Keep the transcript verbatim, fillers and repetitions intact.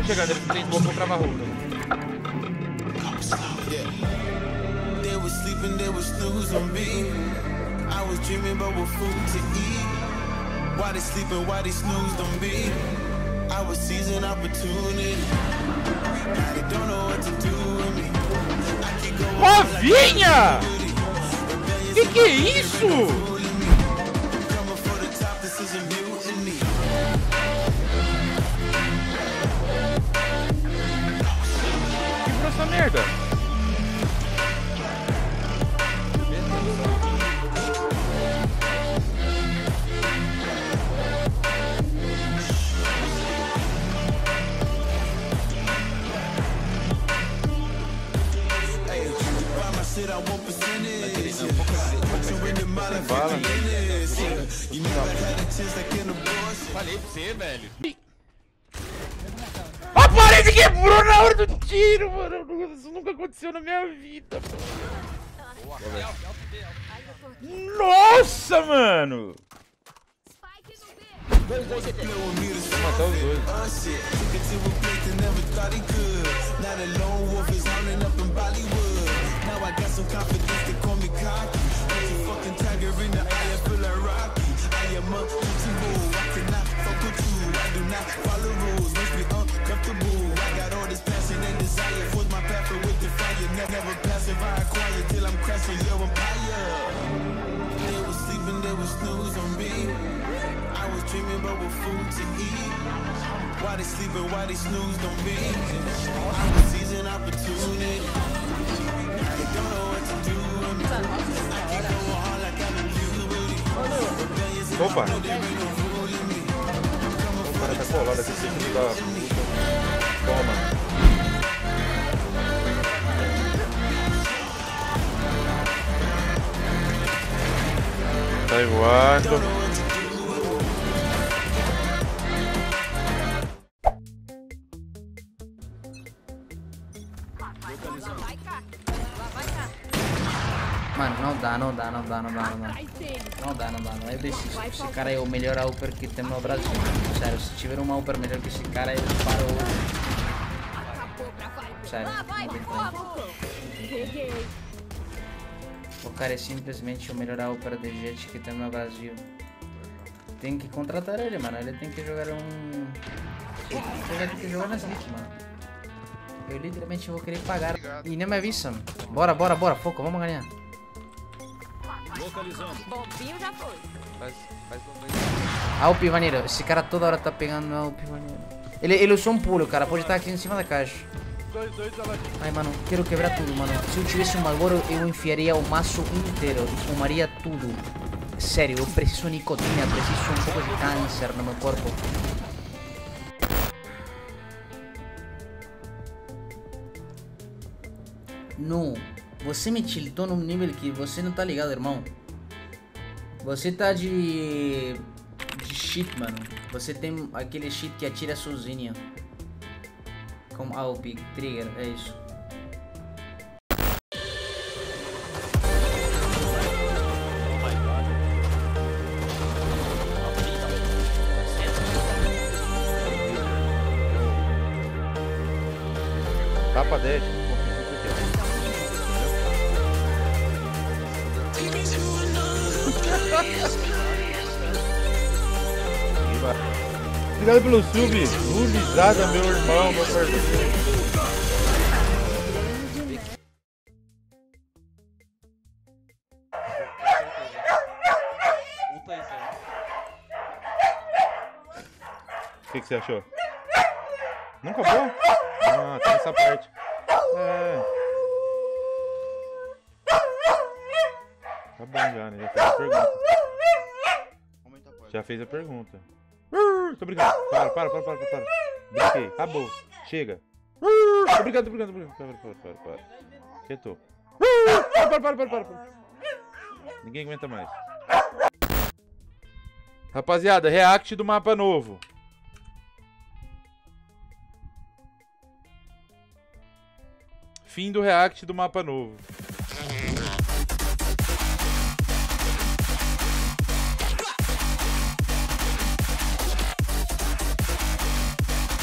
estão chegando, eles não têm smoke, vou travar roupa. They were sleeping, they were snoozing on me. I was dreaming about what food to eat. Why they sleeping, why they snoozed on me? I was seizing opportunity. Now they don't know what to do with me. I keep going. Novinha! Que que é isso? Coming for the top, this is a mutiny. Que essa merda? Bala. Falei pra você, velho. A parede quebrou na hora do tiro, mano. Isso nunca aconteceu na minha vida, mano. Nossa, mano. Vou matar os dois. Dreaming about what food to eat. Why they sleeping, why they snoozed on me? I was seizing opportunity. They don't know what to do with me. I keep going hard like I'm in puberty. Opa! O cara tá colado aqui, esse filho da puta. Toma! Tá voando. Mano, não dá, não dá, não dá, não dá, não dá. Não dá, não dá, não. Eu desisto. Esse cara é o melhor upper que tem no Brasil. Sério, se tiver uma upper melhor que esse cara, ele para o... Sério, não tem como. O cara é simplesmente o melhor upper de jet que tem no Brasil. Tem que contratar ele, mano. Ele tem que jogar um... Ele tem que jogar nas leagues, mano. Eu literalmente vou querer pagar. E nem me avisam. Bora, bora, bora. Foco, vamos ganhar. Localizando. Bombinho já foi. Faz, faz Ah, o pivaneiro. Esse cara toda hora tá pegando o pivaneiro. Ele, ele usou um pulo, cara. Pode estar aqui em cima da caixa. Ai, mano. Quero quebrar tudo, mano. Se eu tivesse um Malboro, eu enfiaria o maço inteiro. E fumaria tudo. Sério, eu preciso nicotina. Preciso um pouco de câncer no meu corpo. Não, você me tiltou num nível que você não tá ligado, irmão. Você tá de... de shit, mano. Você tem aquele shit que atira sozinho. Como A W P, trigger, é isso. Tapa dez. Obrigado pelo sub, Lulizada, meu irmão, meu parceiro. O que, que você achou? Não acabou? Ah, tem essa parte. É. Tá bom já, né? Já fez a pergunta. Já fez a pergunta. Tô brincando. Para, para, para, para, para. Brinquei. Acabou. Chega. Tô brincando, tô brincando, tô brincando. Para, para, para, para. Quietou. Para, para, para, para, para. Ninguém aguenta mais. Rapaziada, react do mapa novo. Fim do react do mapa novo.